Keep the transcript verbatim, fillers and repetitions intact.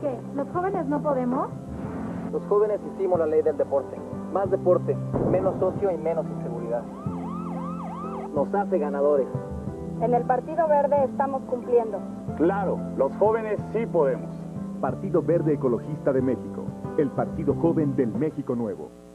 ¿Qué? ¿Los jóvenes no podemos? Los jóvenes hicimos la ley del deporte. Más deporte, menos ocio y menos inseguridad. Nos hace ganadores. En el Partido Verde estamos cumpliendo. Claro, los jóvenes sí podemos. Partido Verde Ecologista de México, el partido joven del México Nuevo.